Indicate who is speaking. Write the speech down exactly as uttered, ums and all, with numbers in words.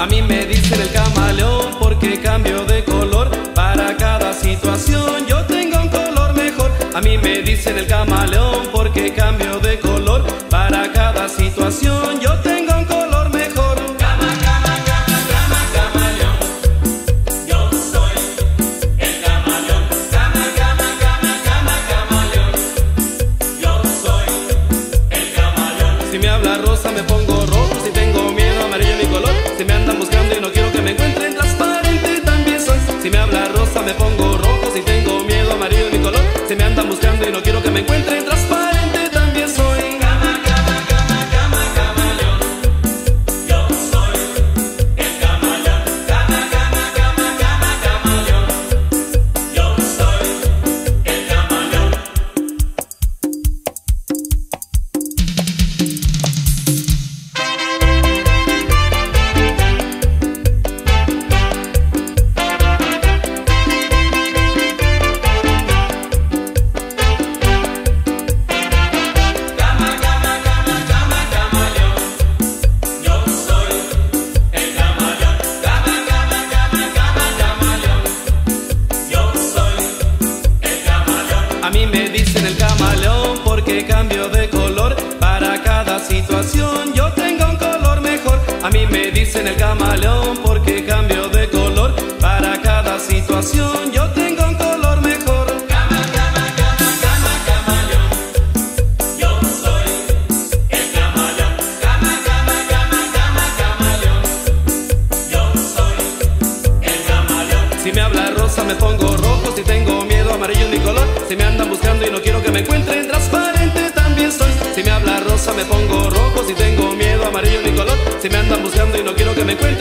Speaker 1: A mí me dicen el camaleón porque cambio de color para cada situación. Yo tengo un color mejor. A mí me dicen el camaleón porque cambio de color para cada situación. Yo tengo un color mejor.
Speaker 2: Cama, cama, cama, cama, camaleón. Yo soy el camaleón. Cama, cama, cama, cama, camaleón. Yo soy el camaleón.
Speaker 1: Si me habla rosa me pongo rojo. Si tengo miedo amarillo mi color. Si me andan buscando y no quiero que me encuentren, transparente también soy. Si me habla rosa me pongo rojo. Si tengo miedo amarillo mi color. Si me andan buscando y no quiero que me encuentren, transparente también soy.
Speaker 2: Cama, cama, cama, cama, camaleón. Yo soy el camaleón. Cama, cama, cama, cama, camaleón. Yo soy el camaleón.
Speaker 1: A mí me dicen el camaleón porque cambio de color para cada situación. Yo tengo un color mejor. A mí me dicen el camaleón porque cambio de color para cada situación. Yo tengo un color mejor.
Speaker 2: Cama, cama, cama, cama, camaleón. Yo soy el camaleón. Cama, cama, cama, cama, camaleón. Yo soy el camaleón.
Speaker 1: Si me habla rosa me pongo rojo. Si tengo miedo amarillo es mi color. Si me andan buscando y no quiero que me encuentren, transparente también soy. Si me habla rosa me pongo rojo. Si tengo miedo amarillo es mi color. Si me andan buscando y no quiero que me encuentren,